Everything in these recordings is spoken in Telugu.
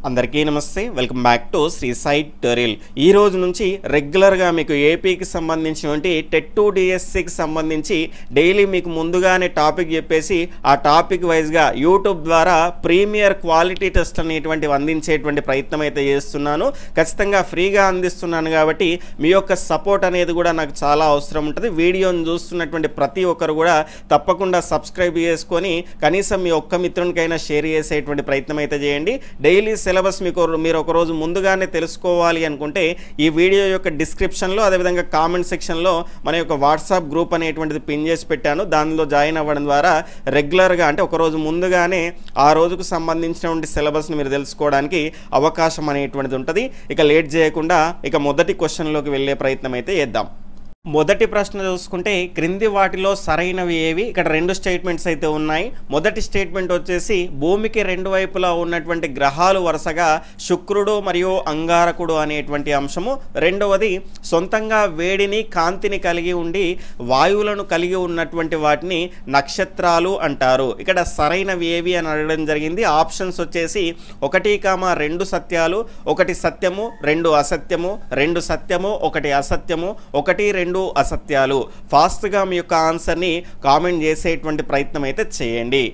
అందరికీ నమస్తే, welcome back to Sri Sai tutorial. ఈ రోజు నుంచి రెగ్యులర్గా మీకు ఏపీకి సంబంధించినటువంటి టెట్ 2 డిఎస్సికి సంబంధించి డైలీ మీకు ముందుగానే టాపిక్ చెప్పేసి ఆ టాపిక్ వైజ్గా యూట్యూబ్ ద్వారా ప్రీమియర్ క్వాలిటీ టెస్ట్ అనేటువంటివి అందించేటువంటి ప్రయత్నం అయితే చేస్తున్నాను. ఖచ్చితంగా ఫ్రీగా అందిస్తున్నాను కాబట్టి మీ యొక్క సపోర్ట్ అనేది కూడా నాకు చాలా అవసరం ఉంటుంది. వీడియోని చూస్తున్నటువంటి ప్రతి ఒక్కరు కూడా తప్పకుండా సబ్స్క్రైబ్ చేసుకొని కనీసం మీ ఒక్క మిత్రునికైనా షేర్ చేసేటువంటి ప్రయత్నం అయితే చేయండి. డైలీ సిలబస్ మీరు ఒక రోజు ముందుగానే తెలుసుకోవాలి అనుకుంటే ఈ వీడియో యొక్క డిస్క్రిప్షన్లో అదేవిధంగా కామెంట్ సెక్షన్లో మన యొక్క వాట్సాప్ గ్రూప్ అనేటువంటిది పిన్ చేసి పెట్టాను. దానిలో జాయిన్ అవ్వడం ద్వారా రెగ్యులర్గా అంటే ఒక రోజు ముందుగానే ఆ రోజుకు సంబంధించినటువంటి సిలబస్ని మీరు తెలుసుకోవడానికి అవకాశం అనేటువంటిది ఉంటుంది. ఇక లేట్ చేయకుండా ఇక మొదటి క్వశ్చన్లోకి వెళ్ళే ప్రయత్నం అయితే చేద్దాం. మొదటి ప్రశ్న చూసుకుంటే క్రింది వాటిలో సరైనవి ఏవి? ఇక్కడ రెండు స్టేట్మెంట్స్ అయితే ఉన్నాయి. మొదటి స్టేట్మెంట్ వచ్చేసి భూమికి రెండు వైపులా ఉన్నటువంటి గ్రహాలు వరుసగా శుక్రుడు మరియు అంగారకుడు అనేటువంటి అంశము. రెండవది సొంతంగా వేడిని కాంతిని కలిగి ఉండి వాయువులను కలిగి ఉన్నటువంటి వాటిని నక్షత్రాలు అంటారు. ఇక్కడ సరైనవి ఏవి అని అడగడం జరిగింది. ఆప్షన్స్ వచ్చేసి 1, 2 సత్యాలు, 1 సత్యము, 2 అసత్యము, 2 సత్యము, 1 అసత్యము, 1, 2 అసత్యాలు. ఫాస్ట్గా మీ యొక్క ఆన్సర్ని కామెంట్ చేసేటువంటి ప్రయత్నం అయితే చేయండి.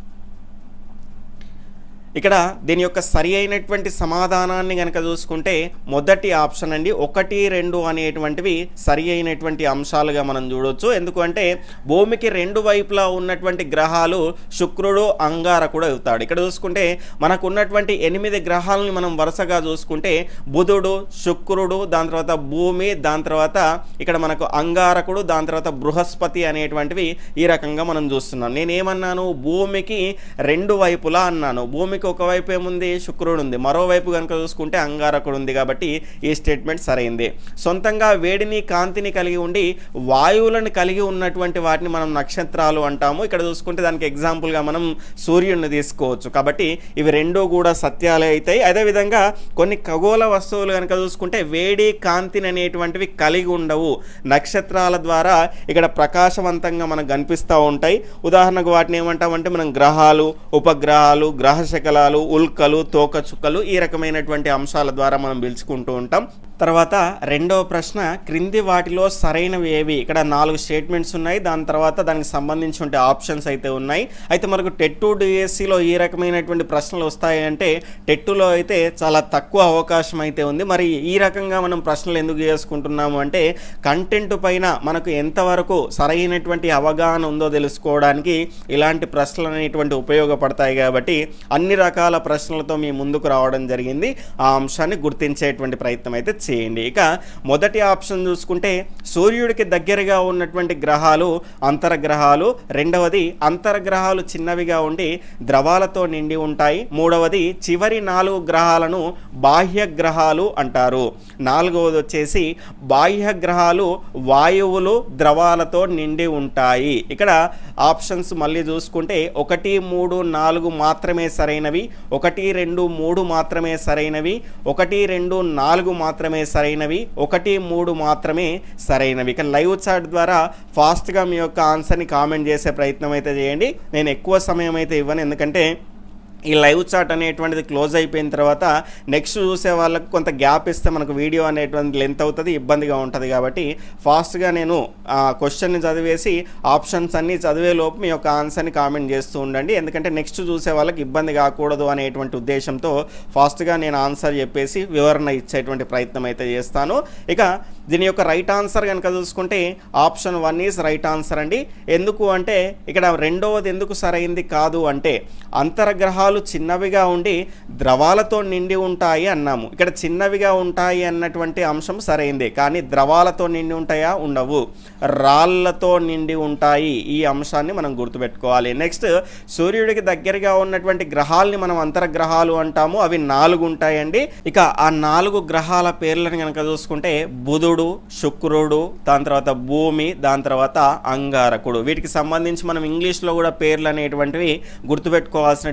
ఇక్కడ దీని యొక్క సరి అయినటువంటి సమాధానాన్ని కనుక చూసుకుంటే మొదటి ఆప్షన్ అండి. 1, 2 అనేటువంటివి సరి అయినటువంటి అంశాలుగా మనం చూడవచ్చు. ఎందుకంటే భూమికి రెండు వైపులా ఉన్నటువంటి గ్రహాలు శుక్రుడు అంగారకుడు అవుతాడు. ఇక్కడ చూసుకుంటే మనకు ఉన్నటువంటి 8 గ్రహాలని మనం వరుసగా చూసుకుంటే బుధుడు, శుక్రుడు, దాని తర్వాత భూమి, దాని తర్వాత ఇక్కడ మనకు అంగారకుడు, దాని తర్వాత బృహస్పతి అనేటువంటివి ఈ రకంగా మనం చూస్తున్నాం. నేనేమన్నాను? భూమికి రెండు వైపులా అన్నాను. భూమికి ఒకవైపు ఏముంది? శుక్రుడు ఉంది. మరోవైపు కనుక చూసుకుంటే అంగారకుడు ఉంది. కాబట్టి ఈ స్టేట్మెంట్ సరైంది. సొంతంగా వేడిని కాంతిని కలిగి ఉండి వాయువులను కలిగి ఉన్నటువంటి వాటిని మనం నక్షత్రాలు అంటాము. ఇక్కడ చూసుకుంటే దానికి ఎగ్జాంపుల్గా మనం సూర్యుడిని తీసుకోవచ్చు. కాబట్టి ఇవి రెండూ కూడా సత్యాలే అవుతాయి. అదేవిధంగా కొన్ని ఖగోళ వస్తువులు కనుక చూసుకుంటే వేడి కాంతిని అనేటువంటివి కలిగి ఉండవు. నక్షత్రాల ద్వారా ఇక్కడ ప్రకాశవంతంగా మనకు కనిపిస్తూ ఉంటాయి. ఉదాహరణకు వాటిని ఏమంటామంటే మనం గ్రహాలు, ఉపగ్రహాలు, గ్రహశకలాలు, ఉల్కలు, తోకచుక్కలు ఈ రకమైనటువంటి అంశాల ద్వారా మనం పిలుచుకుంటూ ఉంటాం. తర్వాత రెండవ ప్రశ్న క్రింది వాటిలో సరైనవి ఏవి? ఇక్కడ 4 స్టేట్మెంట్స్ ఉన్నాయి. దాని తర్వాత దానికి సంబంధించిన ఆప్షన్స్ అయితే ఉన్నాయి. అయితే మనకు టెట్ 2 డిఎస్సిలో ఈ రకమైనటువంటి ప్రశ్నలు వస్తాయి అంటే టెట్టులో అయితే చాలా తక్కువ అవకాశం అయితే ఉంది. మరి ఈ రకంగా మనం ప్రశ్నలు ఎందుకు చేసుకుంటున్నాము అంటే కంటెంట్ పైన మనకు ఎంతవరకు సరైనటువంటి అవగాహన ఉందో తెలుసుకోవడానికి ఇలాంటి ప్రశ్నలు అనేటువంటి ఉపయోగపడతాయి. కాబట్టి అన్ని రకాల ప్రశ్నలతో మీ ముందుకు రావడం జరిగింది. ఆ అంశాన్ని గుర్తించేటువంటి ప్రయత్నం అయితే చేయండి. ఇక మొదటి ఆప్షన్ చూసుకుంటే సూర్యుడికి దగ్గరగా ఉన్నటువంటి గ్రహాలు అంతర్గ్రహాలు. రెండవది అంతర్గ్రహాలు చిన్నవిగా ఉండి ద్రవాలతో నిండి ఉంటాయి. మూడవది చివరి 4 గ్రహాలను బాహ్య గ్రహాలు అంటారు. నాలుగవది వచ్చేసి బాహ్య గ్రహాలు వాయువులు ద్రవాలతో నిండి ఉంటాయి. ఇక్కడ ఆప్షన్స్ మళ్ళీ చూసుకుంటే 1, 3, 4 మాత్రమే సరైనవి, 1, 2, 3 మాత్రమే సరైనవి, 1, 2, 4 మాత్రమే సరైనవి, 1, 3 మాత్రమే సరైనవి. ఇక లైవ్ చాట్ ద్వారా ఫాస్ట్గా మీ యొక్క ఆన్సర్ని కామెంట్ చేసే ప్రయత్నం అయితే చేయండి. నేను ఎక్కువ సమయం అయితే ఇవ్వను, ఎందుకంటే ఈ లైవ్ చాట్ అనేటువంటిది క్లోజ్ అయిపోయిన తర్వాత నెక్స్ట్ చూసే వాళ్ళకు కొంత గ్యాప్ ఇస్తే మనకు వీడియో అనేటువంటి లెంత్ అవుతుంది, ఇబ్బందిగా ఉంటుంది. కాబట్టి ఫాస్ట్గా నేను క్వశ్చన్ని చదివేసి ఆప్షన్స్ అన్నీ చదివే లోపు మీ యొక్క ఆన్సర్ని కామెంట్ చేస్తూ ఉండండి. ఎందుకంటే నెక్స్ట్ చూసే వాళ్ళకి ఇబ్బంది కాకూడదు అనేటువంటి ఉద్దేశంతో ఫాస్ట్గా నేను ఆన్సర్ చెప్పేసి వివరణ ఇచ్చేటువంటి ప్రయత్నం అయితే చేస్తాను. ఇక దీని యొక్క రైట్ ఆన్సర్ కనుక చూసుకుంటే ఆప్షన్ 1 ఈజ్ రైట్ ఆన్సర్ అండి. ఎందుకు అంటే ఇక్కడ రెండవది ఎందుకు సరైంది కాదు అంటే అంతర్గ్రహాలు చిన్నవిగా ఉండి ద్రవాలతో నిండి ఉంటాయి అన్నాము. ఇక్కడ చిన్నవిగా ఉంటాయి అన్నటువంటి అంశం సరైందే. కానీ ద్రవాలతో నిండి ఉంటాయా? ఉండవు, రాళ్లతో నిండి ఉంటాయి. ఈ అంశాన్ని మనం గుర్తుపెట్టుకోవాలి. నెక్స్ట్ సూర్యుడికి దగ్గరగా ఉన్నటువంటి గ్రహాలని మనం అంతర్గ్రహాలు అంటాము. అవి 4 ఉంటాయండి. ఇక ఆ 4 గ్రహాల పేర్లను కనుక చూసుకుంటే బుధుడు, శుక్రుడు, దాని తర్వాత భూమి, దాని తర్వాత అంగారకుడు. వీటికి సంబంధించి మనం ఇంగ్లీష్లో కూడా పేర్లు అనేటువంటివి గుర్తుపెట్టుకోవాల్సినటువంటి అవసరం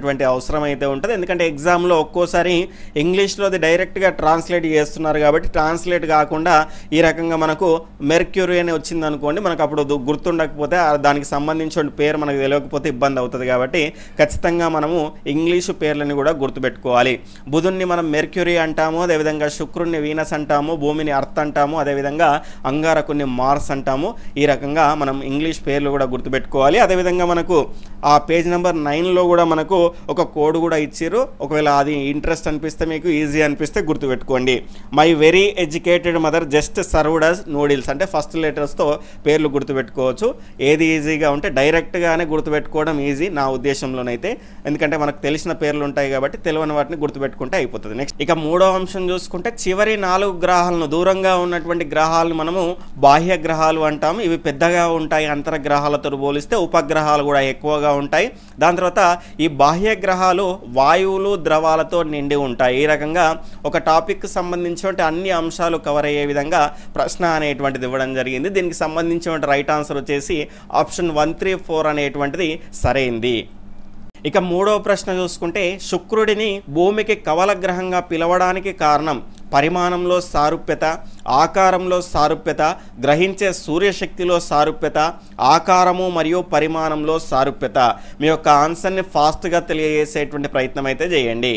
అవసరం అయితే ఉంటుంది. ఎందుకంటే ఎగ్జామ్లో ఒక్కోసారి ఇంగ్లీష్లో అది డైరెక్ట్గా ట్రాన్స్లేట్ చేస్తున్నారు కాబట్టి ట్రాన్స్లేట్ కాకుండా ఈ రకంగా మనకు మెర్క్యూరీ అని వచ్చింది అనుకోండి, మనకు అప్పుడు గుర్తుండకపోతే దానికి సంబంధించిన పేరు మనకు తెలియకపోతే ఇబ్బంది అవుతుంది. కాబట్టి ఖచ్చితంగా మనము ఇంగ్లీషు పేర్లని కూడా గుర్తుపెట్టుకోవాలి. బుధుడిని మనం మెర్క్యూరీ అంటాము, అదేవిధంగా శుక్రుడిని వీనస్ అంటాము, భూమిని అర్త్ అంటాము, అదేవిధంగా అంగారకుడిని మార్స్ అంటాము. ఈ రకంగా మనం ఇంగ్లీష్ పేర్లు కూడా గుర్తుపెట్టుకోవాలి. అదేవిధంగా మనకు ఆ పేజ్ నెంబర్ 9లో కూడా మనకు ఒక కోడ్ కూడా ఇచ్చారు. ఒకవేళ అది ఇంట్రెస్ట్ అనిపిస్తే మీకు ఈజీ అనిపిస్తే గుర్తుపెట్టుకోండి. My very educated mother just served us noodles అంటే ఫస్ట్ లెటర్స్తో పేర్లు గుర్తుపెట్టుకోవచ్చు. ఏది ఈజీగా ఉంటే డైరెక్ట్గానే గుర్తుపెట్టుకోవడం ఈజీ నా ఉద్దేశంలోనైతే, ఎందుకంటే మనకు తెలిసిన పేర్లు ఉంటాయి కాబట్టి తెలియని వాటిని గుర్తుపెట్టుకుంటే అయిపోతుంది. నెక్స్ట్ ఇక మూడో అంశం చూసుకుంటే చివరి 4 గ్రహాలను, దూరంగా ఉన్నటువంటి గ్రహాలను మనము బాహ్య గ్రహాలు అంటాము. ఇవి పెద్దగా ఉంటాయి అంతర్గ్రహాలతో పోలిస్తే, ఉపగ్రహాలు కూడా ఎక్కువగా ఉంటాయి. దాని తర్వాత ఈ బాహ్య గ్రహాలు వాయువులు ద్రవాలతో నిండి ఉంటాయి. ఈ రకంగా ఒక టాపిక్ సంబంధించిన అన్ని అంశాలు కవర్ అయ్యే విధంగా ప్రశ్న అనేటువంటిది ఇవ్వడం జరిగింది. దీనికి సంబంధించిన రైట్ ఆన్సర్ వచ్చేసి ఆప్షన్ 1, 3, 4 అనేటువంటిది సరైంది. ఇక మూడవ ప్రశ్న చూసుకుంటే శుక్రుడిని భూమికి కవల గ్రహంగా పిలవడానికి కారణం పరిమాణంలో సారూప్యత, ఆకారంలో సారూప్యత, గ్రహించే సూర్యశక్తిలో సారూప్యత, ఆకారము మరియు పరిమాణంలో సారూప్యత. మీ యొక్క ఆన్సర్ని ఫాస్ట్గా తెలియజేసేటువంటి ప్రయత్నం అయితే చేయండి.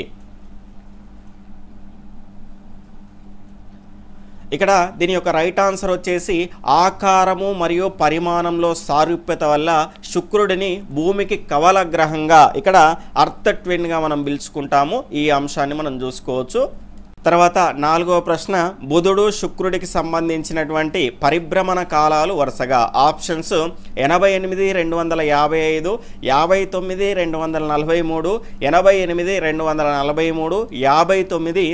ఇక్కడ దీని యొక్క రైట్ ఆన్సర్ వచ్చేసి ఆకారము మరియు పరిమాణంలో సారూప్యత వల్ల శుక్రుడిని భూమికి కవల గ్రహంగా, ఇక్కడ అర్త్ ట్విన్గా మనం పిలుచుకుంటాము. ఈ అంశాన్ని మనం చూసుకోవచ్చు. తర్వాత 4వ ప్రశ్న బుధుడు శుక్రుడికి సంబంధించినటువంటి పరిభ్రమణ కాలాలు వరుసగా ఆప్షన్స్ 88, 255, 59, 243, 88, 243, 59,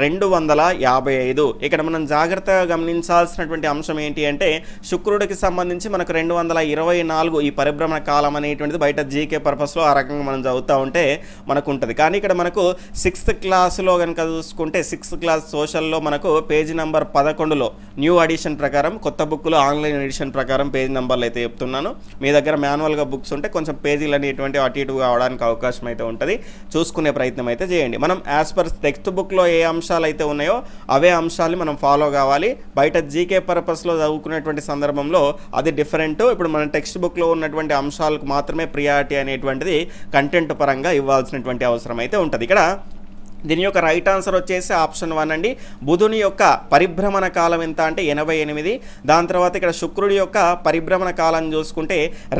255. ఇక్కడ మనం జాగ్రత్తగా గమనించాల్సినటువంటి అంశం ఏంటి అంటే శుక్రుడికి సంబంధించి మనకు 224 ఈ పరిభ్రమణ కాలం అనేటువంటిది బయట జీకే పర్పస్లో ఆ రకంగా మనం చదువుతూ ఉంటే మనకు ఉంటుంది. కానీ ఇక్కడ మనకు 6th క్లాస్లో కనుక చూసుకుంటే 6th క్లాస్ సోషల్లో మనకు పేజీ నెంబర్ 11లో న్యూ ఎడిషన్ ప్రకారం, కొత్త బుక్లో ఆన్లైన్ ఎడిషన్ ప్రకారం పేజీ నెంబర్లు అయితే చెప్తున్నాను. మీ దగ్గర మాన్యువల్గా బుక్స్ ఉంటే కొంచెం పేజీలు అనేటువంటి అటు ఇటు అవడానికి అవకాశం అయితే ఉంటుంది. చూసుకునే ప్రయత్నం అయితే చేయండి. మనం యాజ్ పర్ టెక్స్ట్ బుక్లో ఏ అంశాలు అయితే ఉన్నాయో అవే అంశాలు మనం ఫాలో కావాలి. బయట జీకే పర్పస్లో చదువుకునేటువంటి సందర్భంలో అది డిఫరెంట్. ఇప్పుడు మన టెక్స్ట్ బుక్లో ఉన్నటువంటి అంశాలకు మాత్రమే ప్రియారిటీ అనేటువంటిది కంటెంట్ పరంగా ఇవ్వాల్సినటువంటి అవసరం అయితే ఉంటుంది. ఇక్కడ దీని యొక్క రైట్ ఆన్సర్ వచ్చేసి ఆప్షన్ 1 అండి. బుధుని యొక్క పరిభ్రమణ కాలం ఎంత అంటే 88. దాని తర్వాత ఇక్కడ శుక్రుడి యొక్క పరిభ్రమణ కాలం చూసుకుంటే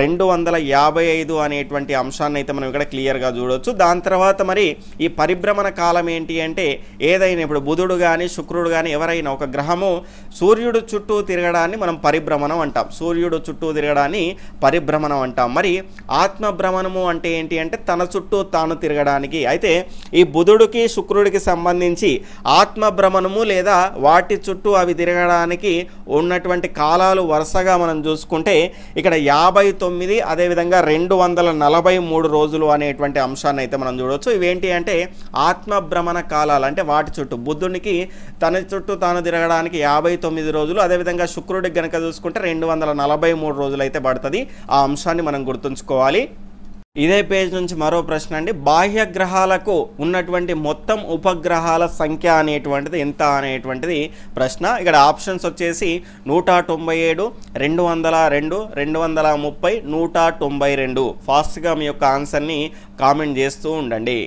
255 అనేటువంటి అంశాన్ని అయితే మనం ఇక్కడ క్లియర్గా చూడవచ్చు. దాని తర్వాత మరి ఈ పరిభ్రమణ కాలం ఏంటి అంటే ఏదైనా ఇప్పుడు బుధుడు కానీ శుక్రుడు కానీ ఎవరైనా ఒక గ్రహము సూర్యుడు చుట్టూ తిరగడాన్ని మనం పరిభ్రమణం అంటాం. సూర్యుడు చుట్టూ తిరగడాన్ని పరిభ్రమణం అంటాం. మరి ఆత్మభ్రమణము అంటే ఏంటి అంటే తన చుట్టూ తాను తిరగడానికి. అయితే ఈ బుధుడికి శుక్రుడికి సంబంధించి ఆత్మభ్రమణము లేదా వాటి చుట్టూ అవి తిరగడానికి ఉన్నటువంటి కాలాలు వరుసగా మనం చూసుకుంటే ఇక్కడ 59 అదేవిధంగా 243 రోజులు అనేటువంటి అంశాన్ని అయితే మనం చూడవచ్చు. ఇవేంటి అంటే ఆత్మభ్రమణ కాలాలు, అంటే వాటి చుట్టూ బుద్ధునికి తన చుట్టూ తాను తిరగడానికి 59 రోజులు, అదేవిధంగా శుక్రుడికి కనుక చూసుకుంటే 243 రోజులు అయితే పడుతుంది. ఆ అంశాన్ని మనం గుర్తుంచుకోవాలి. ఇదే పేజ్ నుంచి మరో ప్రశ్న అండి. బాహ్య గ్రహాలకు ఉన్నటువంటి మొత్తం ఉపగ్రహాల సంఖ్య అనేటువంటిది ఎంత అనేటువంటిది ప్రశ్న. ఇక్కడ ఆప్షన్స్ వచ్చేసి 197, 202, 230, 192. ఫాస్ట్గా మీ యొక్క ఆన్సర్ని కామెంట్ చేస్తూ ఉండండి.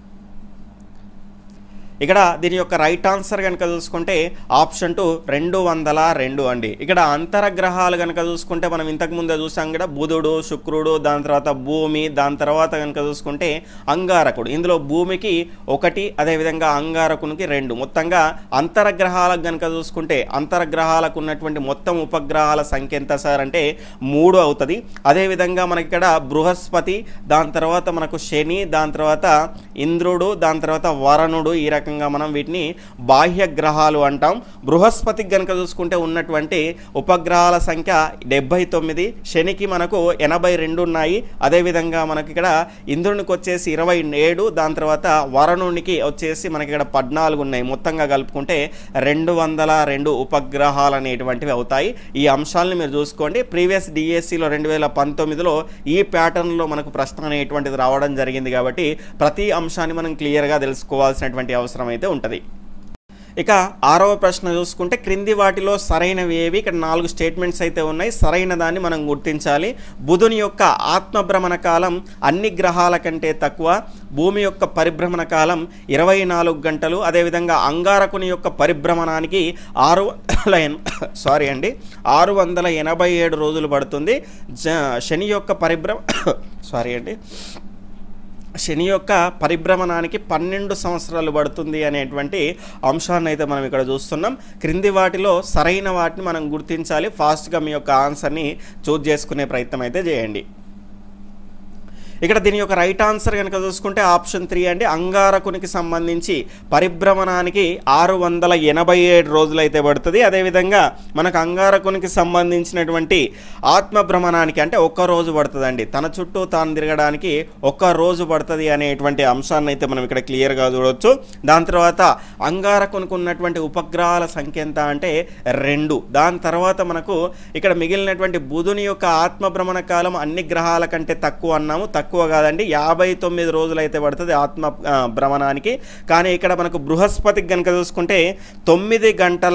ఇక్కడ దీని యొక్క రైట్ ఆన్సర్ కనుక చూసుకుంటే ఆప్షన్ 2 202 అండి. ఇక్కడ అంతరగ్రహాలు కనుక చూసుకుంటే మనం ఇంతకుముందే చూసాం కదా, బుధుడు శుక్రుడు, దాని తర్వాత భూమి, దాని తర్వాత కనుక చూసుకుంటే అంగారకుడు. ఇందులో భూమికి 1, అదేవిధంగా అంగారకునికి 2. మొత్తంగా అంతరగ్రహాలకు కనుక చూసుకుంటే అంతరగ్రహాలకు ఉన్నటువంటి మొత్తం ఉపగ్రహాల సంఖ్య ఎంత సార్ అంటే 3 అవుతుంది. అదేవిధంగా మనకి ఇక్కడ బృహస్పతి, దాని తర్వాత మనకు శని, దాని తర్వాత ఇంద్రుడు, దాని తర్వాత వరుణుడు, ఈ రకంగా రకంగా మనం వీటిని బాహ్య గ్రహాలు అంటాం. బృహస్పతికి గనుక చూసుకుంటే ఉన్నటువంటి ఉపగ్రహాల సంఖ్య 79, శనికి మనకు 82 ఉన్నాయి. అదేవిధంగా మనకి ఇక్కడ ఇంద్రునికి వచ్చేసి 27, దాని తర్వాత వరుణునికి వచ్చేసి మనకి ఇక్కడ 14 ఉన్నాయి. మొత్తంగా కలుపుకుంటే 202 ఉపగ్రహాలు అనేటువంటివి అవుతాయి. ఈ అంశాలను మీరు చూసుకోండి. ప్రీవియస్ డిఎస్సిలో 2019లో ఈ ప్యాటర్న్లో మనకు ప్రశ్న అనేటువంటిది రావడం జరిగింది కాబట్టి ప్రతి అంశాన్ని మనం క్లియర్గా తెలుసుకోవాల్సినటువంటి అవసరం అయితే ఉంటుంది. ఇక 6వ ప్రశ్న చూసుకుంటే క్రింది వాటిలో సరైనవి ఏవి? ఇక్కడ 4 స్టేట్మెంట్స్ అయితే ఉన్నాయి. సరైన దాన్ని మనం గుర్తించాలి. బుధుని యొక్క ఆత్మభ్రమణ కాలం అన్ని గ్రహాల కంటే తక్కువ. భూమి యొక్క పరిభ్రమణ కాలం 24 గంటలు. అదేవిధంగా అంగారకుని యొక్క పరిభ్రమణానికి 687 రోజులు పడుతుంది. శని యొక్క శని యొక్క పరిభ్రమణానికి 12 సంవత్సరాలు పడుతుంది అనేటువంటి అంశాన్ని అయితే మనం ఇక్కడ చూస్తున్నాం. క్రింది వాటిలో సరైన వాటిని మనం గుర్తించాలి. ఫాస్ట్గా మీ యొక్క ఆన్సర్ని చూజ్ చేసుకునే ప్రయత్నం అయితే చేయండి. ఇక్కడ దీని యొక్క రైట్ ఆన్సర్ కనుక చూసుకుంటే ఆప్షన్ 3 అండి. అంగారకునికి సంబంధించి పరిభ్రమణానికి 687 రోజులు అయితే పడుతుంది. అదేవిధంగా మనకు అంగారకునికి సంబంధించినటువంటి ఆత్మభ్రమణానికి అంటే 1 రోజు పడుతుందండి. తన చుట్టూ తాను తిరగడానికి 1 రోజు పడుతుంది అనేటువంటి అంశాన్ని అయితే మనం ఇక్కడ క్లియర్గా చూడవచ్చు. దాని తర్వాత అంగారకునికి ఉన్నటువంటి ఉపగ్రహాల సంఖ్య ఎంత అంటే 2. దాని తర్వాత మనకు ఇక్కడ మిగిలినటువంటి బుధుని యొక్క ఆత్మభ్రమణ కాలం అన్ని గ్రహాల కంటే తక్కువ అన్నాము. తక్కువ కాదండి, 59 రోజులు అయితే పడుతుంది ఆత్మ భ్రమణానికి. కానీ ఇక్కడ మనకు బృహస్పతికి కనుక చూసుకుంటే 9 గంటల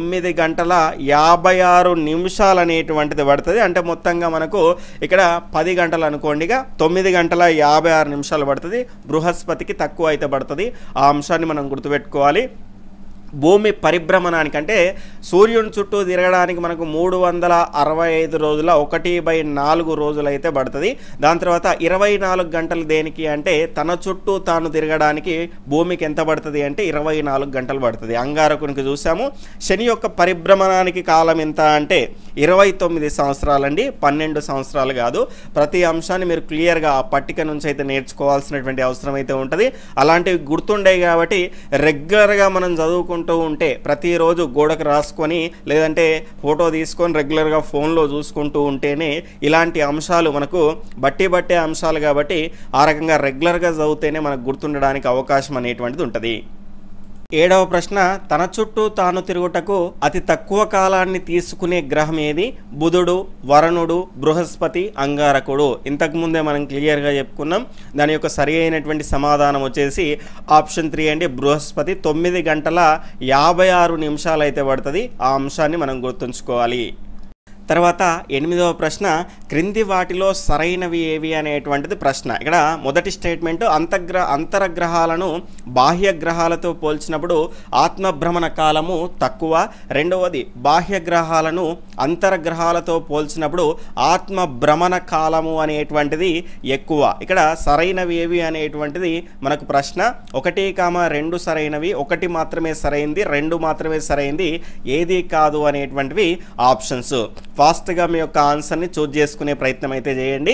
56 నిమిషాలు అనేటువంటిది పడుతుంది. అంటే మొత్తంగా మనకు ఇక్కడ 10 గంటలు అనుకోండిగా 9 గంటల 56 నిమిషాలు పడుతుంది. బృహస్పతికి తక్కువ అయితే పడుతుంది. ఆ అంశాన్ని మనం గుర్తుపెట్టుకోవాలి. భూమి పరిభ్రమణానికి అంటే సూర్యుని చుట్టూ తిరగడానికి మనకు 365 రోజుల 1/4 రోజులు అయితే పడుతుంది. దాని తర్వాత 24 గంటలు దేనికి అంటే తన చుట్టూ తాను తిరగడానికి భూమికి ఎంత పడుతుంది అంటే 24 గంటలు పడుతుంది. అంగారకునికి చూసాము. శని యొక్క పరిభ్రమణానికి కాలం ఎంత అంటే 29 సంవత్సరాలండి, 12 సంవత్సరాలు కాదు. ప్రతి అంశాన్ని మీరు క్లియర్గా ఆ పట్టిక నుంచి అయితే నేర్చుకోవాల్సినటువంటి అవసరం అయితే ఉంటుంది. అలాంటివి గుర్తుండేవి కాబట్టి రెగ్యులర్గా మనం చదువుకుంటూ ఉంటే ప్రతిరోజు గోడకు రాసుకొని లేదంటే ఫోటో తీసుకొని రెగ్యులర్గా ఫోన్లో చూసుకుంటూ ఉంటేనే ఇలాంటి అంశాలు మనకు బట్టే అంశాలు కాబట్టి ఆ రకంగా రెగ్యులర్గా చదివితేనే మనకు గుర్తుండడానికి అవకాశం అనేటువంటిది ఉంటుంది. 7వ ప్రశ్న తన చుట్టూ తాను తిరుగుటకు అతి తక్కువ కాలాన్ని తీసుకునే గ్రహం ఏది? బుధుడు, వరుణుడు, బృహస్పతి, అంగారకుడు. ఇంతకుముందే మనం క్లియర్గా చెప్పుకున్నాం. దాని యొక్క సరి అయినటువంటి సమాధానం వచ్చేసి ఆప్షన్ 3 అండి, బృహస్పతి. 9 గంటల 56 నిమిషాలు అయితే పడుతుంది. ఆ అంశాన్ని మనం గుర్తుంచుకోవాలి. తర్వాత 8వ ప్రశ్న క్రింది వాటిలో సరైనవి ఏవి అనేటువంటిది ప్రశ్న. ఇక్కడ మొదటి స్టేట్మెంట్ అంతరగ్రహాలను బాహ్య గ్రహాలతో పోల్చినప్పుడు ఆత్మభ్రమణ కాలము తక్కువ. రెండవది బాహ్య గ్రహాలను అంతర్గ్రహాలతో పోల్చినప్పుడు ఆత్మభ్రమణ కాలము అనేటువంటిది ఎక్కువ. ఇక్కడ సరైనవి ఏవి అనేటువంటిది మనకు ప్రశ్న. 1, 2 సరైనవి, 1 మాత్రమే సరైంది, 2 మాత్రమే సరైంది, ఏది కాదు అనేటువంటివి ఆప్షన్స్. ఫాస్ట్గా మీ యొక్క ఆన్సర్ని చూజ్ చేసుకునే ప్రయత్నం అయితే చేయండి.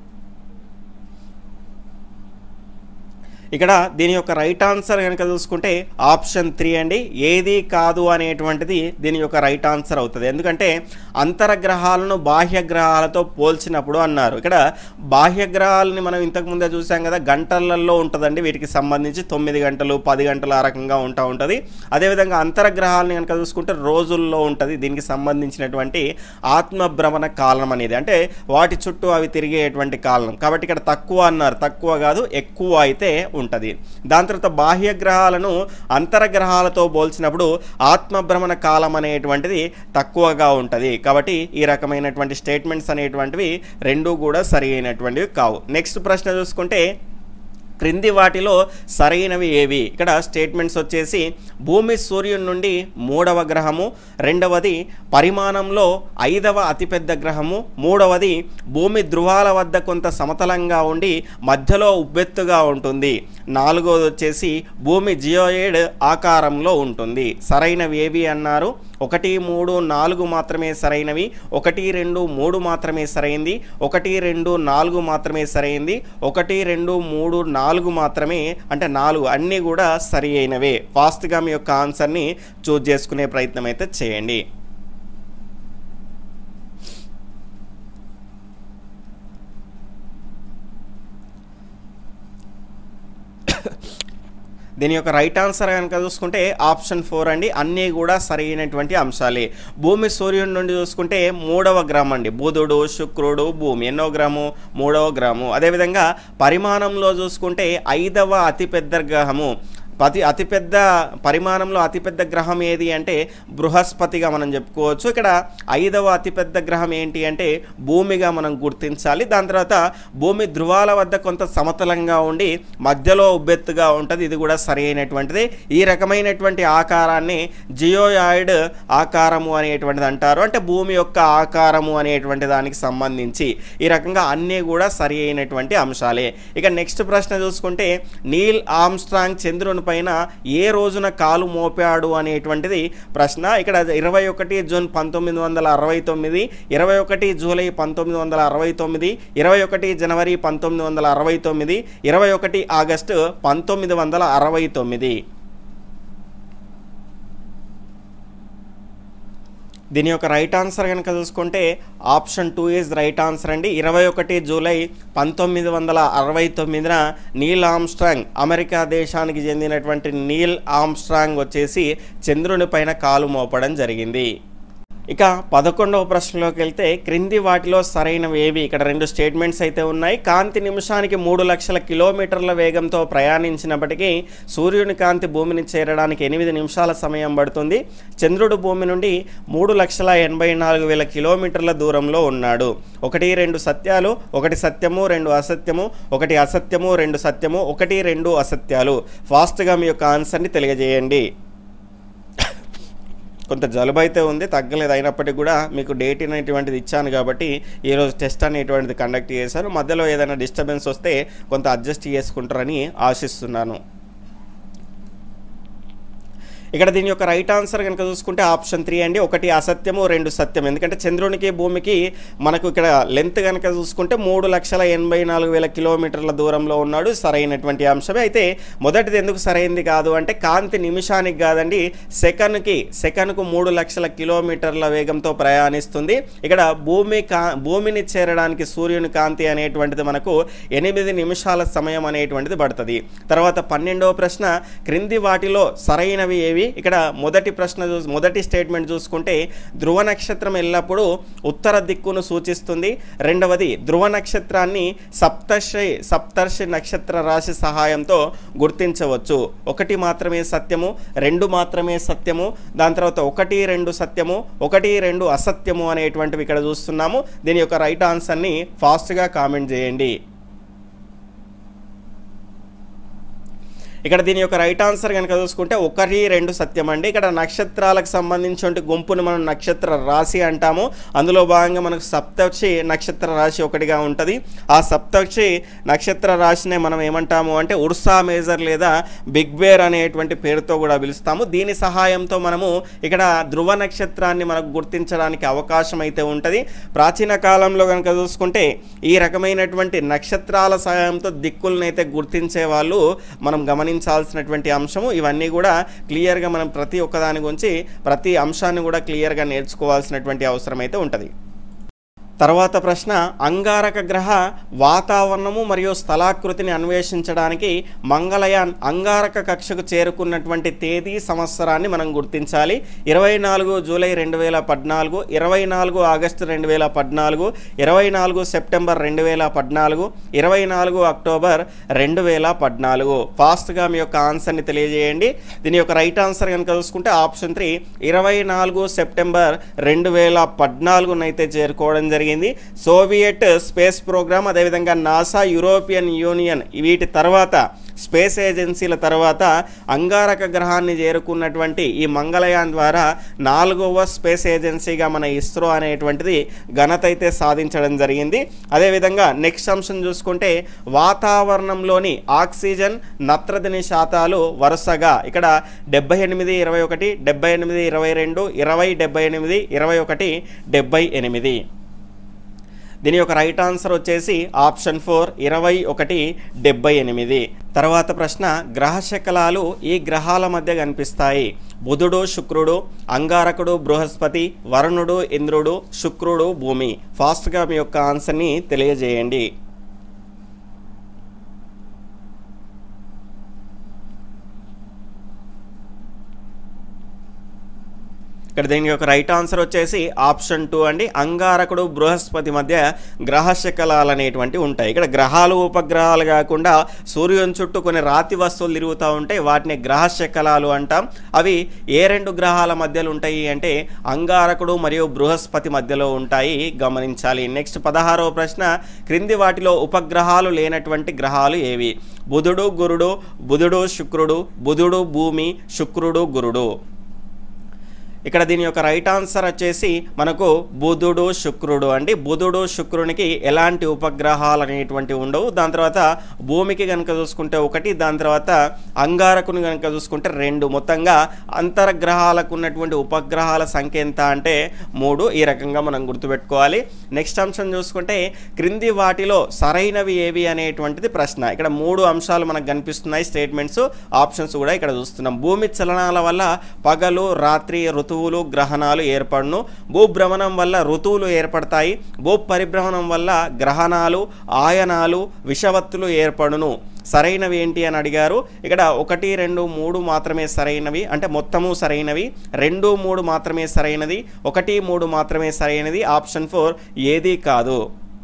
ఇక్కడ దీని యొక్క రైట్ ఆన్సర్ కనుక చూసుకుంటే ఆప్షన్ 3 అండి. ఏది కాదు అనేటువంటిది దీని యొక్క రైట్ ఆన్సర్ అవుతుంది. ఎందుకంటే అంతరగ్రహాలను బాహ్య గ్రహాలతో పోల్చినప్పుడు అన్నారు. ఇక్కడ బాహ్య గ్రహాలని మనం ఇంతకుముందే చూసాం కదా, గంటలలో ఉంటుందండి. వీటికి సంబంధించి 9 గంటలు 10 గంటలు ఆ రకంగా ఉంటుంది. అదేవిధంగా అంతరగ్రహాలని కనుక చూసుకుంటే రోజుల్లో ఉంటుంది. దీనికి సంబంధించినటువంటి ఆత్మభ్రమణ కాలం అనేది అంటే వాటి చుట్టూ అవి తిరిగేటువంటి కాలం. కాబట్టి ఇక్కడ తక్కువ అన్నారు, తక్కువ కాదు ఎక్కువ అయితే ఉంటుంది. దాని తర్వాత బాహ్య గ్రహాలను అంతరగ్రహాలతో పోల్చినప్పుడు ఆత్మభ్రమణ కాలం అనేటువంటిది తక్కువగా ఉంటుంది. కాబట్టి ఈ రకమైనటువంటి స్టేట్మెంట్స్ అనేటువంటివి రెండూ కూడా సరి అయినటువంటివి కావు. నెక్స్ట్ ప్రశ్న చూసుకుంటే క్రింది వాటిలో సరైనవి ఏవి? ఇక్కడ స్టేట్మెంట్స్ వచ్చేసి భూమి సూర్యుని నుండి 3వ గ్రహము, రెండవది పరిమాణంలో 5వ అతిపెద్ద గ్రహము, మూడవది భూమి ధృవాల వద్ద కొంత సమతలంగా ఉండి మధ్యలో ఉబ్బెత్తుగా ఉంటుంది, నాలుగవది వచ్చేసి భూమి జియోయిడ్ ఆకారంలో ఉంటుంది. సరైనవి ఏవి అన్నారు? 1, 3, 4 మాత్రమే సరైనవి, 1, 2, 3 మాత్రమే సరైంది, 1, 2, 4 మాత్రమే సరైంది, 1, 2, 3, 4 మాత్రమే, అంటే 4 అన్నీ కూడా సరి అయినవే. ఫాస్ట్గా మీ యొక్క ఆన్సర్ని చూజ్ చేసుకునే ప్రయత్నం అయితే చేయండి. దీని యొక్క రైట్ ఆన్సర్ కనుక చూసుకుంటే ఆప్షన్ 4 అండి. అన్నీ కూడా సరైనటువంటి అంశాలే. భూమి సూర్యుడి నుండి చూసుకుంటే 3వ గ్రహం అండి. బుధుడు, శుక్రుడు, భూమి ఎన్నో గ్రహము? 3వ గ్రహము. అదేవిధంగా పరిమాణంలో చూసుకుంటే 5వ అతిపెద్ద గ్రహము. అతిపెద్ద పరిమాణంలో అతిపెద్ద గ్రహం ఏది అంటే బృహస్పతిగా మనం చెప్పుకోవచ్చు. ఇక్కడ 5వ అతిపెద్ద గ్రహం ఏంటి అంటే భూమిగా మనం గుర్తించాలి. దాని తర్వాత భూమి ధృవాల వద్ద కొంత సమతలంగా ఉండి మధ్యలో ఉబ్బెత్తుగా ఉంటుంది. ఇది కూడా సరి అయినటువంటిది. ఈ రకమైనటువంటి ఆకారాన్ని జియోయాయిడ్ ఆకారము అనేటువంటిది అంటారు. అంటే భూమి యొక్క ఆకారము అనేటువంటి దానికి సంబంధించి ఈ రకంగా అన్నీ కూడా సరి అయినటువంటి అంశాలే. ఇక నెక్స్ట్ ప్రశ్న చూసుకుంటే నీల్ ఆర్మ్స్ట్రాంగ్ చంద్రుని పైన ఏ రోజున కాలు మోపాడు అనేటువంటిది ప్రశ్న. ఇక్కడ 21 జూన్ 1969, 21 జూలై 1969, 21 జనవరి 1969, 21 ఆగస్టు 1969. దీని యొక్క రైట్ ఆన్సర్ కనుక చూసుకుంటే ఆప్షన్ 2 ఈజ్ రైట్ ఆన్సర్ అండి. 21 జూలై 1969న నీల్ ఆర్మ్స్ట్రాంగ్, అమెరికా దేశానికి చెందినటువంటి నీల్ ఆర్మ్స్ట్రాంగ్ వచ్చేసి చంద్రుని పైన కాలు మోపడం జరిగింది. ఇక 11వ ప్రశ్నలోకి వెళ్తే క్రింది వాటిలో సరైనవి ఏవి? ఇక్కడ 2 స్టేట్మెంట్స్ అయితే ఉన్నాయి. కాంతి నిమిషానికి 3 లక్షల కిలోమీటర్ల వేగంతో ప్రయాణించినప్పటికీ సూర్యుని కాంతి భూమిని చేరడానికి 8 నిమిషాల సమయం పడుతుంది. చంద్రుడు భూమి నుండి 3,84,000 కిలోమీటర్ల దూరంలో ఉన్నాడు. 1, 2 సత్యాలు, 1 సత్యము, 2 అసత్యము, 1 అసత్యము, 2 సత్యము, 1, 2 అసత్యాలు. ఫాస్ట్గా మీ యొక్క ఆన్సర్ని తెలియజేయండి. కొంత జలుబు అయితే ఉంది, తగ్గలేదు. అయినప్పటికీ కూడా మీకు డేట్ అనేటువంటిది ఇచ్చాను కాబట్టి ఈరోజు టెస్ట్ అనేటువంటిది కండక్ట్ చేశాను. మధ్యలో ఏదైనా డిస్టర్బెన్స్ వస్తే కొంత అడ్జస్ట్ చేసుకుంటారని ఆశిస్తున్నాను. ఇక్కడ దీని యొక్క రైట్ ఆన్సర్ కనుక చూసుకుంటే ఆప్షన్ 3 అండి. 1 అసత్యము, 2 సత్యం. ఎందుకంటే చంద్రునికి భూమికి మనకు ఇక్కడ లెంత్ కనుక చూసుకుంటే 3,84,000 కిలోమీటర్ల దూరంలో ఉన్నాడు. సరైనటువంటి అంశమే. అయితే మొదటిది ఎందుకు సరైనది కాదు అంటే కాంతి నిమిషానికి కాదండి, సెకనుకు 3 లక్షల కిలోమీటర్ల వేగంతో ప్రయాణిస్తుంది. ఇక్కడ భూమిని చేరడానికి సూర్యుని కాంతి అనేటువంటిది మనకు 8 నిమిషాల సమయం అనేటువంటిది పడుతుంది. తర్వాత 12వ ప్రశ్న క్రింది వాటిలో సరైనవి ఏవి? ఇక్కడ మొదటి స్టేట్మెంట్ చూసుకుంటే ధ్రువ నక్షత్రం ఎల్లప్పుడూ ఉత్తర దిక్కును సూచిస్తుంది. రెండవది ధ్రువ నక్షత్రాన్ని సప్తర్షి నక్షత్ర రాశి సహాయంతో గుర్తించవచ్చు. 1 మాత్రమే సత్యము, 2 మాత్రమే సత్యము, దాని తర్వాత 1, 2 సత్యము, 1, 2 అసత్యము అనేటువంటివి ఇక్కడ చూస్తున్నాము. దీని యొక్క రైట్ ఆన్సర్ని ఫాస్ట్గా కామెంట్ చేయండి. ఇక్కడ దీని యొక్క రైట్ ఆన్సర్ కనుక చూసుకుంటే 1, 2 సత్యం అండి. ఇక్కడ నక్షత్రాలకు సంబంధించిన గుంపును మనం నక్షత్ర రాశి అంటాము. అందులో భాగంగా మనకు సప్తర్షి నక్షత్ర రాశి ఒకటిగా ఉంటుంది. ఆ సప్తర్షి నక్షత్ర రాశినే మనం ఏమంటాము అంటే ఉర్సా మేజర్ లేదా బిగ్ బేర్ అనేటువంటి పేరుతో కూడా పిలుస్తాము. దీని సహాయంతో మనము ఇక్కడ ధ్రువ నక్షత్రాన్ని మనకు గుర్తించడానికి అవకాశం అయితే ఉంటుంది. ప్రాచీన కాలంలో కనుక చూసుకుంటే ఈ రకమైనటువంటి నక్షత్రాల సహాయంతో దిక్కులనైతే గుర్తించే వాళ్ళు మనం గమనించాల్సినటువంటి అంశము. ఇవన్నీ కూడా క్లియర్గా మనం ప్రతి ఒక్కదాని గురించి ప్రతి అంశాన్ని కూడా క్లియర్గా నేర్చుకోవాల్సినటువంటి అవసరం అయితే ఉంటుంది. తర్వాత ప్రశ్న అంగారక గ్రహ వాతావరణము మరియు స్థలాకృతిని అన్వేషించడానికి మంగళయాన్ అంగారక కక్షకు చేరుకున్నటువంటి తేదీ సంవత్సరాన్ని మనం గుర్తించాలి. 24 జూలై 2014, 24 ఆగస్టు 2014, 24 సెప్టెంబర్ 2014, 24 అక్టోబర్ 2014. ఫాస్ట్గా మీ యొక్క ఆన్సర్ని తెలియజేయండి. దీని యొక్క రైట్ ఆన్సర్ కనుక చూసుకుంటే ఆప్షన్ 3 24 సెప్టెంబర్ 2014 అయితే చేరుకోవడం జరిగింది. జరిగింది. సోవియట్ స్పేస్ ప్రోగ్రామ్, అదేవిధంగా నాసా, యూరోపియన్ యూనియన్ వీటి తర్వాత స్పేస్ ఏజెన్సీల తర్వాత అంగారక గ్రహాన్ని చేరుకున్నటువంటి ఈ మంగళయాన్ ద్వారా 4వ స్పేస్ ఏజెన్సీగా మన ఇస్రో అనేటువంటిది ఘనత అయితే సాధించడం జరిగింది. అదేవిధంగా నెక్స్ట్ అంశం చూసుకుంటే వాతావరణంలోని ఆక్సిజన్, నత్రజని శాతాలు వరుసగా ఇక్కడ 78, 21, 78, 22, 20, 78, 21, 78. దీని యొక్క రైట్ ఆన్సర్ వచ్చేసి ఆప్షన్ 4 21, 78. తర్వాత ప్రశ్న, గ్రహ శకలాలు ఈ గ్రహాల మధ్య కనిపిస్తాయి. బుధుడు, శుక్రుడు, అంగారకుడు, బృహస్పతి, వరుణుడు, ఇంద్రుడు, శుక్రుడు, భూమి. ఫాస్ట్గా మీ యొక్క ఆన్సర్ని తెలియజేయండి. ఇక్కడ దీని యొక్క రైట్ ఆన్సర్ వచ్చేసి ఆప్షన్ 2 అండి. అంగారకుడు, బృహస్పతి మధ్య గ్రహ శకలాలు అనేటువంటివి ఉంటాయి. ఇక్కడ గ్రహాలు, ఉపగ్రహాలు కాకుండా సూర్యుని చుట్టూ కొన్ని రాతి వస్తువులు తిరుగుతూ ఉంటాయి, వాటిని గ్రహ శకలాలు అంటాం. అవి ఏ 2 గ్రహాల మధ్యలో ఉంటాయి అంటే అంగారకుడు మరియు బృహస్పతి మధ్యలో ఉంటాయి, గమనించాలి. నెక్స్ట్ 16వ ప్రశ్న, క్రింది వాటిలో ఉపగ్రహాలు లేనటువంటి గ్రహాలు ఏవి? బుధుడు, గురుడు, బుధుడు, శుక్రుడు, బుధుడు, భూమి, శుక్రుడు, గురుడు. ఇక్కడ దీని యొక్క రైట్ ఆన్సర్ వచ్చేసి మనకు బుధుడు, శుక్రుడు అండి. బుధుడు, శుక్రునికి ఎలాంటి ఉపగ్రహాలు అనేటువంటివి ఉండవు. దాని తర్వాత భూమికి కనుక చూసుకుంటే 1, దాని తర్వాత అంగారకుని కనుక చూసుకుంటే 2. మొత్తంగా అంతర్గ్రహాలకు ఉన్నటువంటి ఉపగ్రహాల సంఖ్య ఎంత అంటే 3. ఈ రకంగా మనం గుర్తుపెట్టుకోవాలి. నెక్స్ట్ అంశం చూసుకుంటే క్రింది వాటిలో సరైనవి ఏవి అనేటువంటిది ప్రశ్న. ఇక్కడ 3 అంశాలు మనకు కనిపిస్తున్నాయి, స్టేట్మెంట్స్, ఆప్షన్స్ కూడా ఇక్కడ చూస్తున్నాం. భూమి చలనాల వల్ల పగలు, రాత్రి, ఋతువులు, గ్రహణాలు ఏర్పడును. భూభ్రమణం వల్ల ఋతువులు ఏర్పడతాయి. భూ పరిభ్రమణం వల్ల గ్రహణాలు, ఆయనాలు, విషవత్తులు ఏర్పడును. సరైనవి ఏంటి అని అడిగారు. ఇక్కడ 1, 2, 3 మాత్రమే సరైనవి, అంటే మొత్తము సరైనవి. 2, 3 మాత్రమే సరైనది. 1, 3 మాత్రమే సరైనది. ఆప్షన్ 4 ఏది కాదు.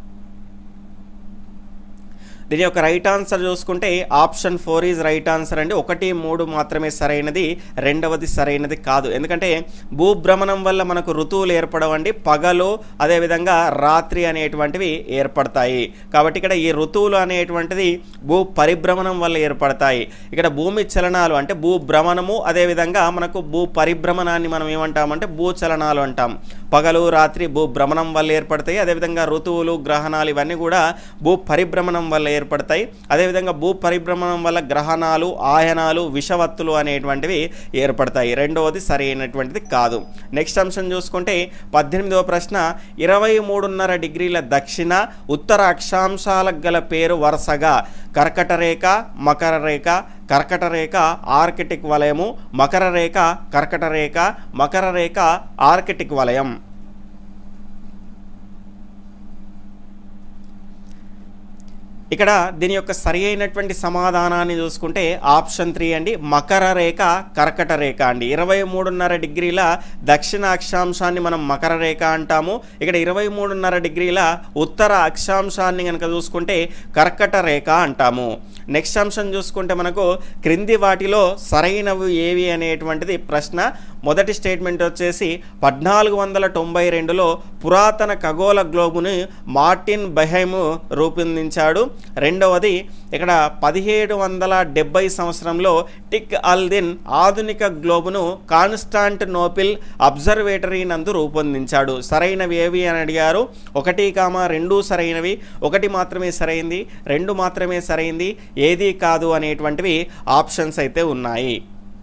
దీని యొక్క రైట్ ఆన్సర్ చూసుకుంటే ఆప్షన్ 4 ఈజ్ రైట్ ఆన్సర్ అండి. 1, 3 మాత్రమే సరైనది, 2వది సరైనది కాదు. ఎందుకంటే భూభ్రమణం వల్ల మనకు ఋతువులు ఏర్పడవండి, పగలు అదేవిధంగా రాత్రి అనేటువంటివి ఏర్పడతాయి. కాబట్టి ఇక్కడ ఈ ఋతువులు అనేటువంటిది భూ పరిభ్రమణం వల్ల ఏర్పడతాయి. ఇక్కడ భూమి చలనాలు అంటే భూభ్రమణము, అదేవిధంగా మనకు భూ పరిభ్రమణాన్ని మనం ఏమంటామంటే భూచలనాలు అంటాం. పగలు, రాత్రి భూభ్రమణం వల్ల ఏర్పడతాయి. అదేవిధంగా ఋతువులు, గ్రహణాలు ఇవన్నీ కూడా భూ పరిభ్రమణం వల్ల ఏర్పడతాయి. అదేవిధంగా భూ పరిభ్రమణం వల్ల గ్రహణాలు, ఆయనాలు, విషవత్తులు అనేటువంటివి ఏర్పడతాయి. 2వది సరైనటువంటిది కాదు. నెక్స్ట్ అంశం చూసుకుంటే 18వ ప్రశ్న, 23.5 డిగ్రీల దక్షిణ, ఉత్తర అక్షాంశాలకు గల పేరు వరుసగా కర్కట రేఖ, మకర రేఖ, కర్కట రేఖ, ఆర్కిటిక్ వలయము, మకర రేఖ, కర్కట రేఖ, మకర రేఖ, ఆర్కిటిక్ వలయం. ఇక్కడ దీని యొక్క సరి అయినటువంటి సమాధానాన్ని చూసుకుంటే ఆప్షన్ 3 అండి. మకర రేఖ, కర్కట రేఖ అండి. 23.5 డిగ్రీల దక్షిణ అక్షాంశాన్ని మనం మకర రేఖ అంటాము. ఇక్కడ 23.5 డిగ్రీల ఉత్తర అక్షాంశాన్ని కనుక చూసుకుంటే కర్కట రేఖ అంటాము. నెక్స్ట్ అంశం చూసుకుంటే మనకు క్రింది వాటిలో సరైనవి ఏవి అనేటువంటిది ప్రశ్న. మొదటి స్టేట్మెంట్ వచ్చేసి 1492లో పురాతన ఖగోళ గ్లోబుని మార్టిన్ బెహైమ్ రూపొందించాడు. రెండవది ఇక్కడ 1770 సంవత్సరంలో టిక్ అల్దిన్ ఆధునిక గ్లోబును కాన్స్టాంటినోపిల్ అబ్జర్వేటరీ నందు రూపొందించాడు. సరైనవి ఏవి అని అడిగారు. 1, 2 సరైనవి, 1 మాత్రమే సరైంది, 2 మాత్రమే సరైంది, ఏది కాదు అనేటువంటివి ఆప్షన్స్ అయితే ఉన్నాయి.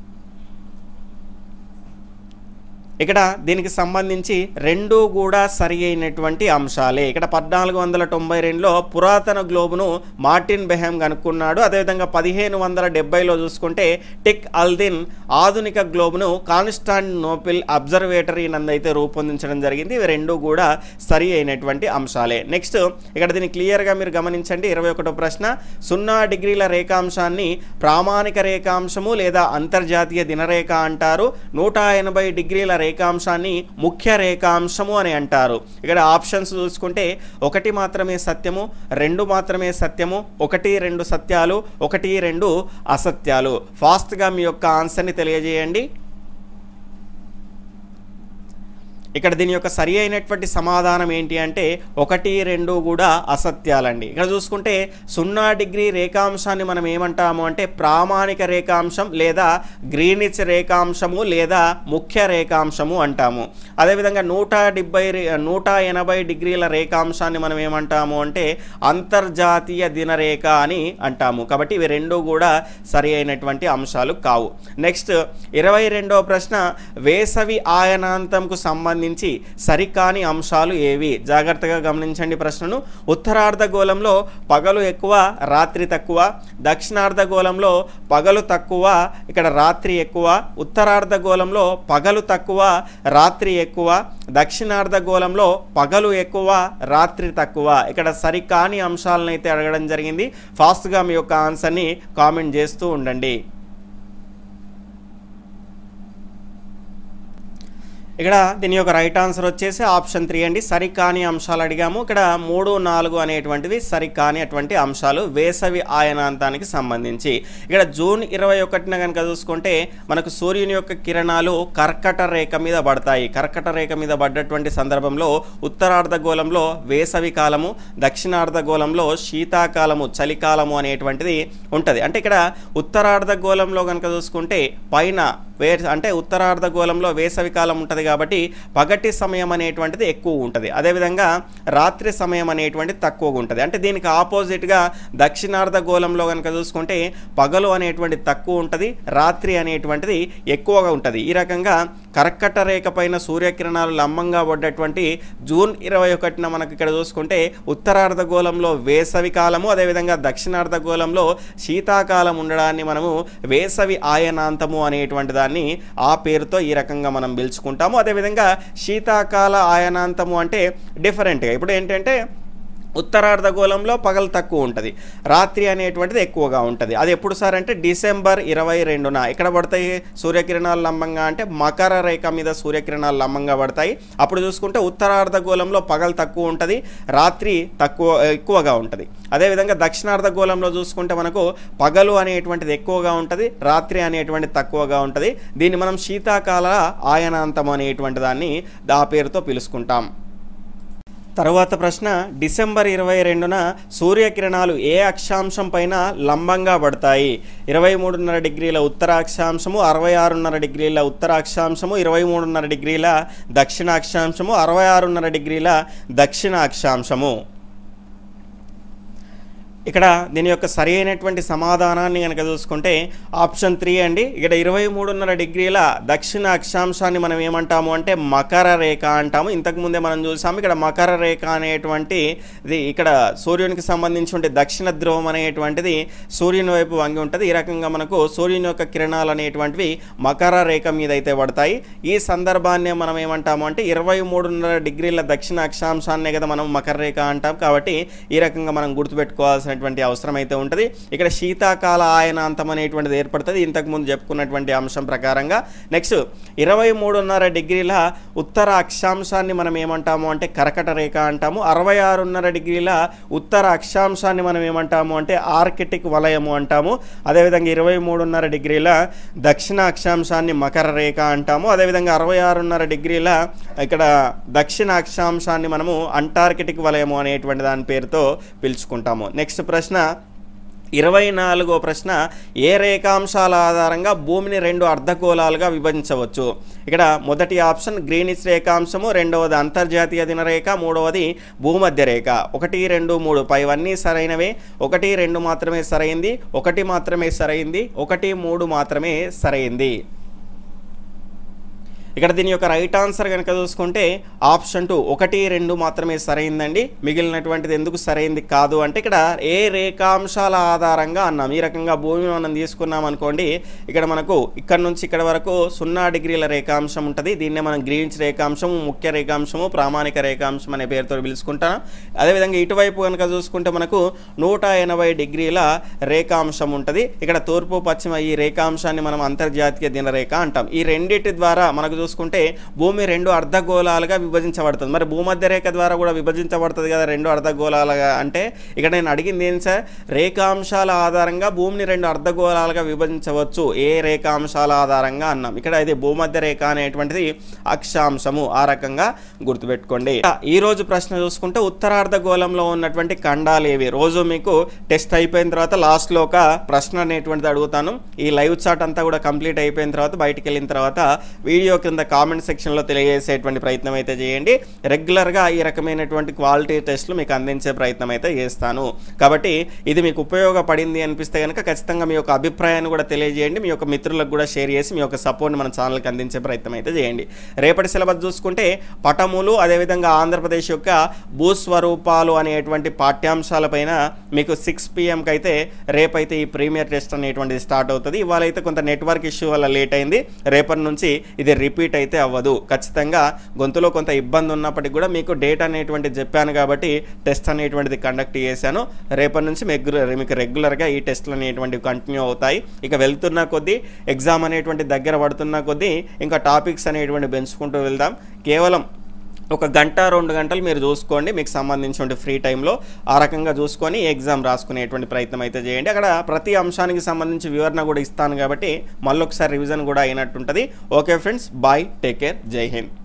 ఇక్కడ దీనికి సంబంధించి 2 కూడా సరి అయినటువంటి అంశాలే. ఇక్కడ 1492లో పురాతన గ్లోబును మార్టిన్ బెహైమ్ కనుక్కున్నాడు. అదేవిధంగా 1570లో చూసుకుంటే టిక్ అల్దిన్ ఆధునిక గ్లోబును కాన్స్టాంటినోపిల్ అబ్జర్వేటరీ నందైతే రూపొందించడం జరిగింది. ఇవి 2 కూడా సరి అయినటువంటి అంశాలే. నెక్స్ట్ ఇక్కడ దీన్ని క్లియర్గా మీరు గమనించండి. 21వ ప్రశ్న, 0 డిగ్రీల రేఖాంశాన్ని ప్రామాణిక రేఖాంశము లేదా అంతర్జాతీయ దినరేఖ అంటారు. 180 డిగ్రీల రేఖాంశాన్ని ముఖ్య రేఖాంశము అని అంటారు. ఇక్కడ ఆప్షన్స్ చూసుకుంటే 1 మాత్రమే సత్యము, 2 మాత్రమే సత్యము, 1, 2 సత్యాలు, 1, 2 అసత్యాలు. ఫాస్ట్గా మీ యొక్క ఆన్సర్ని తెలియజేయండి. ఇక్కడ దీని యొక్క సరి అయినటువంటి సమాధానం ఏంటి అంటే 1, 2 కూడా అసత్యాలండి. ఇక్కడ చూసుకుంటే 0 డిగ్రీ రేఖాంశాన్ని మనం ఏమంటాము అంటే ప్రామాణిక రేఖాంశం లేదా గ్రీనిచ్ రేఖాంశము లేదా ముఖ్య రేఖాంశము అంటాము. అదేవిధంగా 180 డిగ్రీల రేఖాంశాన్ని మనం ఏమంటాము అంటే అంతర్జాతీయ దినరేఖ అని అంటాము. కాబట్టి ఇవి రెండు కూడా సరి అయినటువంటి అంశాలు కావు. నెక్స్ట్ 22వ ప్రశ్న, వేసవి ఆయనాంతంకు సంబంధించి సరికాని అంశాలు ఏవి? జాగ్రత్తగా గమనించండి ప్రశ్నను. ఉత్తరార్ధగోళంలో పగలు ఎక్కువ రాత్రి తక్కువ, దక్షిణార్ధగోళంలో పగలు తక్కువ ఇక్కడ రాత్రి ఎక్కువ, ఉత్తరార్ధగోళంలో పగలు తక్కువ రాత్రి ఎక్కువ, దక్షిణార్ధగోళంలో పగలు ఎక్కువ రాత్రి తక్కువ. ఇక్కడ సరికాని అంశాలను అయితే అడగడం జరిగింది. ఫాస్ట్గా మీ యొక్క ఆన్సర్ని కామెంట్ చేస్తూ ఉండండి. ఇక్కడ దీని యొక్క రైట్ ఆన్సర్ వచ్చేసి ఆప్షన్ 3 అండి. సరికాని అంశాలు అడిగాము. ఇక్కడ 3, 4 అనేటువంటివి సరికాని అటువంటి అంశాలు వేసవి ఆయనాంతానికి సంబంధించి. ఇక్కడ జూన్ 21న కనుక చూసుకుంటే మనకు సూర్యుని యొక్క కిరణాలు కర్కట రేఖ మీద పడతాయి. కర్కట రేఖ మీద పడ్డటువంటి సందర్భంలో ఉత్తరార్ధగోళంలో వేసవి కాలము, దక్షిణార్ధగోళంలో శీతాకాలము చలికాలము అనేటువంటిది ఉంటుంది. అంటే ఇక్కడ ఉత్తరార్ధగోళంలో కనుక చూసుకుంటే పైన అంటే ఉత్తరార్ధగోళంలో వేసవి కాలం ఉంటుంది కాబట్టి పగటి సమయం అనేటువంటిది ఎక్కువ ఉంటుంది. అదేవిధంగా రాత్రి సమయం అనేటువంటిది తక్కువగా ఉంటుంది. అంటే దీనికి ఆపోజిట్గా దక్షిణార్ధగోళంలో కనుక చూసుకుంటే పగలు అనేటువంటిది తక్కువ ఉంటుంది, రాత్రి అనేటువంటిది ఎక్కువగా ఉంటుంది. ఈ రకంగా కర్కట రేఖ పైన సూర్యకిరణాలు లంబంగా పడ్డటువంటి జూన్ 21న మనకు ఇక్కడ చూసుకుంటే ఉత్తరార్ధగోళంలో వేసవి కాలము, అదేవిధంగా దక్షిణార్ధగోళంలో శీతాకాలం ఉండడాన్ని మనము వేసవి ఆయనాంతము అనేటువంటి దాన్ని ఆ పేరుతో ఈ రకంగా మనం పిలుచుకుంటాము. అదేవిధంగా శీతాకాల ఆయనాంతము అంటే డిఫరెంట్గా ఇప్పుడు ఏంటంటే ఉత్తరార్ధగోళంలో పగలు తక్కువ ఉంటుంది, రాత్రి అనేటువంటిది ఎక్కువగా ఉంటుంది. అది ఎప్పుడు సార్ అంటే డిసెంబర్ 22న ఇక్కడ పడతాయి సూర్యకిరణాలు లంబంగా అంటే మకర రేఖ మీద సూర్యకిరణాలు లంబంగా పడతాయి. అప్పుడు చూసుకుంటే ఉత్తరార్ధగోళంలో పగలు తక్కువ ఉంటుంది, రాత్రి ఎక్కువగా ఉంటుంది. అదేవిధంగా దక్షిణార్ధగోళంలో చూసుకుంటే మనకు పగలు అనేటువంటిది ఎక్కువగా ఉంటుంది, రాత్రి అనేటువంటిది తక్కువగా ఉంటుంది. దీన్ని మనం శీతాకాల ఆయనాంతం అనేటువంటి దాన్ని ఆ పేరుతో పిలుచుకుంటాం. తరువాత ప్రశ్న, డిసెంబర్ 22న సూర్యకిరణాలు ఏ అక్షాంశం పైన లంబంగా పడతాయి? 23.5 డిగ్రీల ఉత్తర అక్షాంశము, 66.5 డిగ్రీల ఉత్తర అక్షాంశము, 23.5 డిగ్రీల దక్షిణ అక్షాంశము, 66.5 డిగ్రీల దక్షిణ అక్షాంశము. ఇక్కడ దీని యొక్క సరి అయినటువంటి సమాధానాన్ని కనుక చూసుకుంటే ఆప్షన్ 3 అండి. ఇక్కడ 23.5 డిగ్రీల దక్షిణ అక్షాంశాన్ని మనం ఏమంటాము అంటే మకర రేఖ అంటాము. ఇంతకుముందే మనం చూసాము ఇక్కడ మకర రేఖ అనేటువంటిది ఇక్కడ సూర్యునికి సంబంధించి దక్షిణ ధ్రువం అనేటువంటిది సూర్యుని వైపు వంగి ఉంటుంది. ఈ రకంగా మనకు సూర్యుని యొక్క కిరణాలు అనేటువంటివి మకర రేఖ మీద అయితే పడతాయి. ఈ సందర్భాన్ని మనం ఏమంటాము అంటే 23.5 డిగ్రీల దక్షిణ అక్షాంశాన్నే కదా మనం మకర రేఖ అంటాం. కాబట్టి ఈ రకంగా మనం గుర్తుపెట్టుకోవాల్సిన అవసరం అయితే ఉంటుంది. ఇక్కడ శీతాకాల ఆయనాంతం అనేటువంటిది ఏర్పడుతుంది ఇంతకు ముందు చెప్పుకున్నటువంటి అంశం ప్రకారంగా. నెక్స్ట్ 23.5 డిగ్రీల ఉత్తర అక్షాంశాన్ని మనం ఏమంటాము అంటే కర్కట రేఖ అంటాము. 66.5 డిగ్రీల ఉత్తర అక్షాంశాన్ని మనం ఏమంటాము అంటే ఆర్కిటిక్ వలయము అంటాము. అదేవిధంగా 23.5 డిగ్రీల దక్షిణ అక్షాంశాన్ని మకర రేఖ అంటాము. అదేవిధంగా 66.5 డిగ్రీల ఇక్కడ దక్షిణ అక్షాంశాన్ని మనము అంటార్కిటిక్ వలయము అనేటువంటి దాని పేరుతో పిలుచుకుంటాము. నెక్స్ట్ ప్రశ్న 24వ ప్రశ్న, ఏ రేఖాంశాల ఆధారంగా భూమిని 2 అర్ధగోళాలుగా విభజించవచ్చు? ఇక్కడ మొదటి ఆప్షన్ గ్రీనిచ్ రేఖాంశము, రెండవది అంతర్జాతీయ దినరేఖ, మూడవది భూమధ్య రేఖ. 1, 2, 3 పైవన్నీ సరైనవే. 1, 2 మాత్రమే సరైంది, 1 మాత్రమే సరైంది, 1, 3 మాత్రమే సరైంది. ఇక్కడ దీని యొక్క రైట్ ఆన్సర్ కనుక చూసుకుంటే ఆప్షన్ 2 1, 2 మాత్రమే సరైందండి. మిగిలినటువంటిది ఎందుకు సరైంది కాదు అంటే ఇక్కడ ఏ రేఖాంశాల ఆధారంగా అన్నాం. ఈ రకంగా భూమి మనం తీసుకున్నాం అనుకోండి, ఇక్కడ మనకు ఇక్కడ నుంచి ఇక్కడ వరకు 0 డిగ్రీల రేఖాంశం ఉంటుంది. దీన్నే మనం గ్రీనిచ్ రేఖాంశము, ముఖ్య రేఖాంశము, ప్రామాణిక రేఖాంశం అనే పేరుతో పిలుచుకుంటాం. అదేవిధంగా ఇటువైపు కనుక చూసుకుంటే మనకు 180 డిగ్రీల రేఖాంశం ఉంటుంది. ఇక్కడ తూర్పు పశ్చిమ ఈ రేఖాంశాన్ని మనం అంతర్జాతీయ దినరేఖ అంటాం. ఈ రెండింటి ద్వారా మనకు చూసుకుంటే భూమి 2 అర్ధగోళాలుగా విభజించబడుతుంది. మరి భూమధ్య రేఖ ద్వారా కూడా విభజించబడుతుంది కదా 2 అర్ధగోళాలుగా. అంటే ఇక్కడ నేను అడిగింది ఏంటి సార్, రేఖాంశాల ఆధారంగా భూమిని 2 అర్ధగోళాలుగా విభజించవచ్చు. ఏ రేఖాంశాల ఆధారంగా అన్నాం. ఇక్కడ ఇది భూమధ్య రేఖ అనేటువంటిది అక్షాంశము. ఆ రకంగా గుర్తుపెట్టుకోండి. ఈ రోజు ప్రశ్న చూసుకుంటే ఉత్తరార్ధగోళంలో ఉన్నటువంటి ఖండాలు ఏవి. రోజు మీకు టెస్ట్ అయిపోయిన తర్వాత లాస్ట్లో ఒక ప్రశ్న అనేటువంటిది అడుగుతాను. ఈ లైవ్ చాట్ అంతా కూడా కంప్లీట్ అయిపోయిన తర్వాత బయటికి వెళ్ళిన తర్వాత వీడియో కింద కామెంట్ సెక్షన్లో తెలియజేసేటువంటి ప్రయత్నం అయితే చేయండి. రెగ్యులర్గా ఈ రకమైనటువంటి క్వాలిటీ టెస్టులు మీకు అందించే ప్రయత్నం అయితే చేస్తాను. కాబట్టి ఇది మీకు ఉపయోగపడింది అనిపిస్తే కనుక ఖచ్చితంగా మీ యొక్క అభిప్రాయాన్ని కూడా తెలియజేయండి. మీ యొక్క మిత్రులకు కూడా షేర్ చేసి మీ యొక్క సపోర్ట్ని మన ఛానల్కి అందించే ప్రయత్నం అయితే చేయండి. రేపటి సిలబస్ చూసుకుంటే పటములు, అదేవిధంగా ఆంధ్రప్రదేశ్ యొక్క భూస్వరూపాలు అనేటువంటి పాఠ్యాంశాలపైన మీకు 6 PM అయితే రేపైతే ఈ ప్రీమియర్ టెస్ట్ అనేటువంటిది స్టార్ట్ అవుతుంది. ఇవాళ అయితే కొంత నెట్వర్క్ ఇష్యూ వల్ల లేట్ అయింది. రేపటి నుంచి ఇది రిపీట్ అయితే అవ్వదు. ఖచ్చితంగా గొంతులో కొంత ఇబ్బంది ఉన్నప్పటికీ కూడా మీకు డేట్ అనేటువంటిది చెప్పాను కాబట్టి టెస్ట్ అనేటువంటిది కండక్ట్ చేశాను. రేపటి నుంచి మీకు రెగ్యులర్గా ఈ టెస్ట్లు అనేటువంటివి కంటిన్యూ అవుతాయి. ఇక వెళ్తున్న కొద్దీ ఎగ్జామ్ అనేటువంటి దగ్గర పడుతున్న కొద్దీ ఇంకా టాపిక్స్ అనేటువంటి పెంచుకుంటూ వెళ్దాం. కేవలం ఒక గంట 2 గంటలు మీరు చూసుకోండి మీకు సంబంధించిన ఫ్రీ టైంలో. ఆ రకంగా చూసుకొని ఎగ్జామ్ రాసుకునేటువంటి ప్రయత్నం అయితే చేయండి. అక్కడ ప్రతి అంశానికి సంబంధించి వివరణ కూడా ఇస్తాను కాబట్టి మళ్ళీ ఒకసారి రివిజన్ కూడా అయినట్టుంటుంది. Okay friends, bye, take care, Jai Hind.